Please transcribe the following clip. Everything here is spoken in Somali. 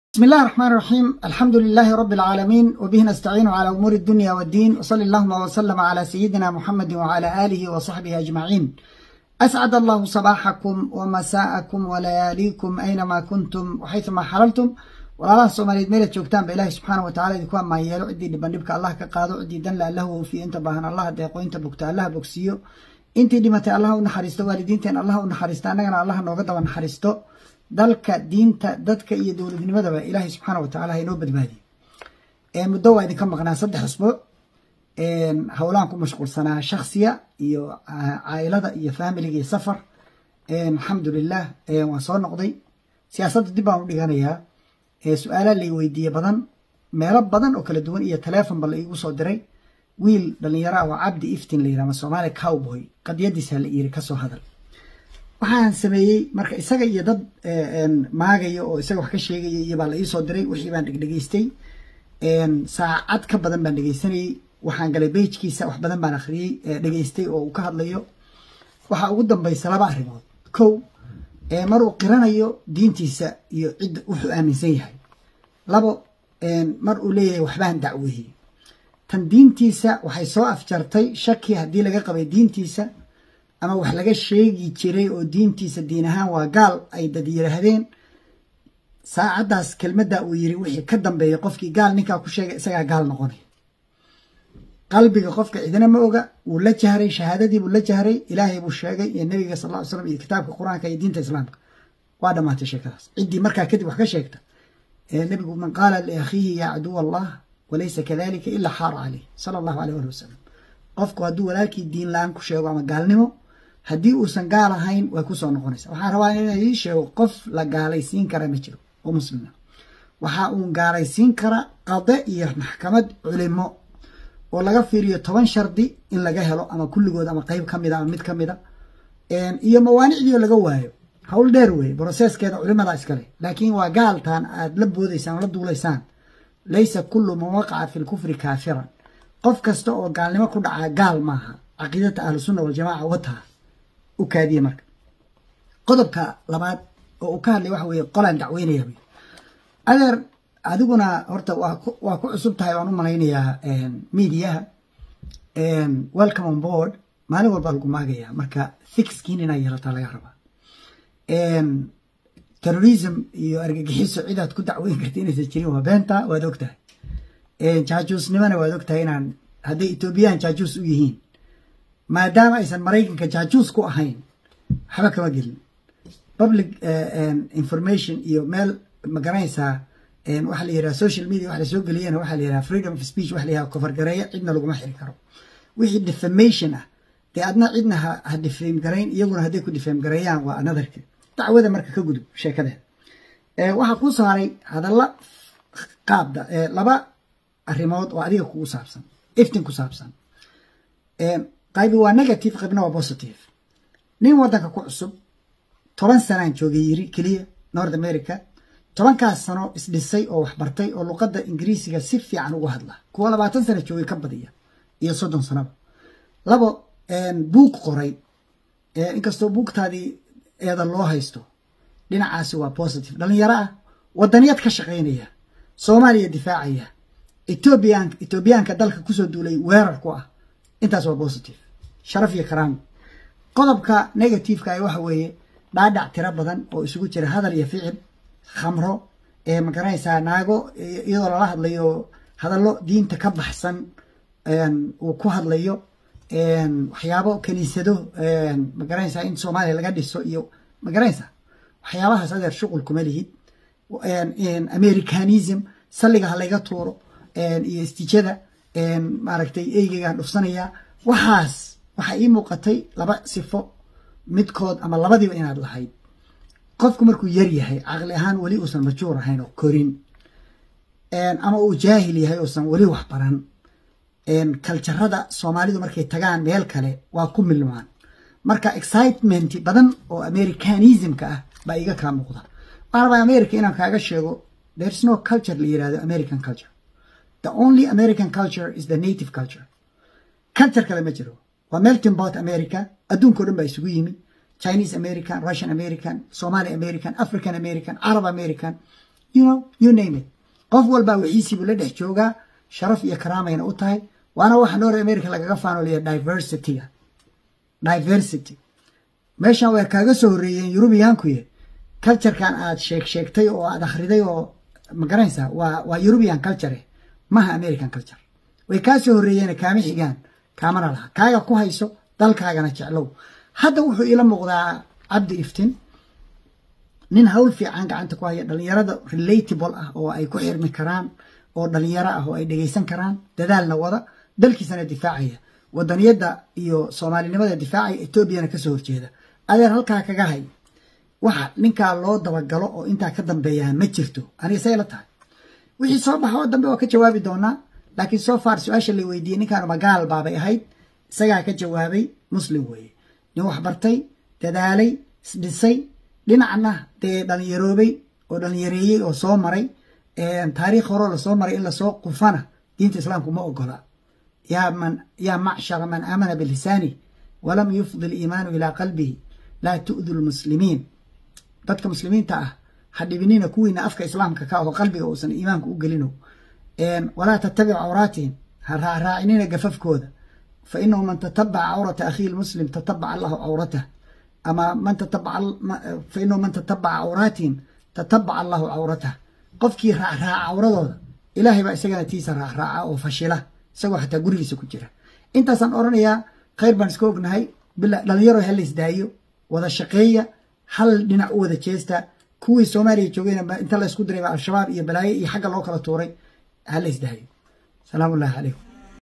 بسم الله الرحمن الرحيم. الحمد لله رب العالمين، وبه نستعين على أمور الدنيا والدين، وصلى اللهم وسلم على سيدنا محمد وعلى آله وصحبه أجمعين. أسعد الله صباحكم ومساءكم ولياليكم أينما كنتم وحيثما حللتم. والله سوماليد ميلة جوجتان بإله سبحانه وتعالى يكون ما يلو عدي لبنبك الله كقادو عدي دن له في انت باهن الله ديقو انت بكتا الله بوكسيو انت ديمتي الله ونحرستو والدينتين الله ونحرستو انغنا الله نوغدا ونحرستو dalka diinta dadka iyo dawladnimadaba ilaahay subxaanahu wa ta'aala inoo badbaadiyo muddo waa idinka maqnaa 3 usbuuc hawlaan ku mashquulsanaa shakhsiga iyo caa'ilada iyo familiga iyo safar alxamdulillah waan soo noqday siyaasadda dib baan u dhiganayaa su'aalaha la weydiiyay badan meelo badan oo kala duwan iyo telefoon bal igu soo diray wiil dhalinyaro ah oo Cabdi Iftiin la yiraahdo Soomaali cowboy qadiyadiisa la yiri ka soo hadal waxaan sameeyay marka isaga iyo dad maagayo oo isaga wax ka sheegay iyo baa la ii soo diray wixii baan dhageystay saacad ka badan baan dhageysanay waxaan galay page-kiisa wax badan baan akhriyay dhageystay oo uu ka hadlayo waxa ugu dambeysay laba arrimood kow mar uu qiranayo diintiisa iyo cid wuxuu aaminsan yahay labo mar uu leeyahay waxbaan dacweeyay tan diintiisa waxay soo afjartay shaki hadii laga qabay diintiisa ama wax laga sheegi jiray oo diintiisa diin ahaan waa gaal ay dad yiraahdeen saacadaas kelmadda uu yiri wixii ka dambeeyay qofkii gaal ninka ku sheegay isaga gaal noqonay qalbiga qofka cidina ma oga uu la jahray shahaadadii buu la jahray ilaahay buu sheegay iyo nabiga sallallahu alayhi wasallam iyo kitaabka quraanka iyo diinta islaamka waa dhamaatay sheekadaas cidii markaa kadib wax ka sheegta nabigu man qaala li akhihi ya adu allah walaysa kadhalika illa xaar alayhi sallallahu alayhi wasallam qofku haduu walaalkii diin laan ku sheego ama gaalnimo hadii uusan gaal ahayn way ku soo noqonaysaa waxaan rabaa inaan ii sheego qof la gaalaysiin kara ma jiro oo muslim ah waxa uu gaalaysiin kara qada iyo maxkamad culimo oo laga fiiriyo 10 shardi in laga helo ama kulligood ama qayb kamid ah ama mid kamid ah iyo mawaanicdii laga waayo hawl dheer weey processkeeda culimada iskale laakiin waa gaaltaan aad la boodaysaan la duulaysaan laysa kullu man waqa'a fil kufri kaafiran qof kasta oo gaalnimo ku dhaca gaal maaha aqeedada ahlus sunna wal jamaa wata وكادي مرك قدبك لبعض وكان لي واحد قلنا دعويني يبي أدر أدونا هرت وأكو أسلوب تايوانو ملاينيا ميديا welcome on board ما نقول بالكم ما جاي مركا thick skin يلا طالع يهربا terrorism يحس عيدها تكون دعوين كرتين تشتري وبنتا ودكتة جاجوس نمنا ودكتة هنا هذي إثيوبيان جاجوس ويهين ما دام أيضاً مريكن كجاجوس كو أهين حبك ما قل public information يوميل مقرنسا واحد يرى social media واحد سوق لينا واحد يرى freedom of speech واحد يرى كفر قرية عندنا لو ما حري كرو واحد defamation دي عندنا هدفهم قرين يقولون هديكوا defam قريان وanother كده تعوذ مركك كجود شيء كده واحد قصاري هذا الله قابدا لبا الريموت وعليه كوسابسن افتن كوسابسن قايب هو نيجاتيف قبنا وبوزيتيف نين ودنك كو عصب 10 سنه جوغيري كليه نورث امريكا 10 كاس سنه اسدhisay oo wax bartay oo luqadda ingiriisiga si fiican ugu hadla kuwa 20 sano joogay ka badiya iyo 30 sano labo buug qoray inkastoo buugtaadii eeda loo haysto dhinacaasi waa positive dhalinyaro ah wadaniyad ka shaqeynaya Soomaaliya difaacaya Ethiopianka dalka ku soo duulay weerar ku ah intaas waa positive sharaf iyo karaam qodobka negative ka ay waxa weeye dhaadhac tira badan oo isugu jira hadal iyo ficil khamro ma garanaysaa naago iyadoo la hadlayo hadallo diinta ka baxsan uu ku hadlayo waxyaabo kaniisado ma garanaysaa in Soomaaliya laga dhiso iyo ma garanaysaa waxyaabahaas adeer shuqul kuma lihid Americanism salliga laga tuuro iyo istijada maaragtay eeygaan dhufsanaya waxaas waxa ii muuqatay laba sifo midkood ama labadiiba inaad lahayd qofku markuu yar yahay aqli ahaan wali uusan majuur ahayn oo korin ama uu jaahil yahay oo san wali wax baran kaljarada Soomaalidu markay tagaan meel kale waa ku milmaan marka excitement badan oo Americanism ka ah ba iga ka muuqda arba America inaan kaaga sheego there's no culture la yiraahdo American culture. The only American culture is the native culture. Culture kale ma jiro. Waa melting pot America, adduunka dhan baa isugu yimi. Chinese American, Russian American, Somali American, African American, Arab American, you name it qof walba wixiisi buu la dhex joogaa sharaf iyo karaamayna u tahay waana waxa North America lagaga faanoliyo diversity meeshan way kaaga soo horeeyeen European-ku culture-kan aad sheegtay oo aad akhriday oo ma garanaysaa waa European culture maaha American culture way ka soo horeeyeen kaami xigaan kaamana laha kaaga ku hayso dalkaagana jeclow hadda wuxuu ila muuqdaa Cabdi Iftiin nin hawl fiican gacanta ku haya dhalinyarada relatable ah oo ay ku xirmi karaan oo dhalinyaro ah oo ay dhageysan karaan dadaalna wada dalkiisana difaacaya wadaniyada iyo Soomaalinimada difaacay Ethiopiana ka soo horjeeda adeer halka kaga hay waxa ninka loo dabagalo oo inta ka dambeeya ma jirto aniga sayla tahay wixii soo baxo dambe waa ka jawaabi doonaa laakiin soo far su'aasha la weydiiyay ninkan magaal baabay ahayd isaga ka jawaabay muslim weeye nin wax bartay dadaalay dhisay dhinacna dhalinyaroobay oo dhalinyareeyay oo soo maray taariikh hore la soo maray in la soo qufana diinta islaamku ma ogola يا معشر من آمن باللسان ولم يفض الإيمان إلى قلبه لا تؤذوا المسلمين dadka muslimiinta ah hadibinina kuwiina afka islaamka ka oo qalbiga uusan iimaanka u gelino wala tattabi'u awratihim raa'inina gafafkooda fa innahu man tatabba'a awrata akhi almuslim tatabba'a Allahu awratahu ama man tatabba'a fa innahu man tatabba'a awratihim tatabba'a Allahu awratahu qofkii raaca awradooda ilaahay ba isagana tiisa raaca oo fashila isagoo xataa gurigiisa ku jira intaasan oranayaa khayr baan iska ognahay dhalinyaro hal isdaayo wada shaqeeya hal dhinac wada jeesta kuwii Soomaaliya joogayna inta la isku diray Al-Shabaab iyo balaayo iyo xagga loo kala tuuray hal isdaayo salaamu alaykum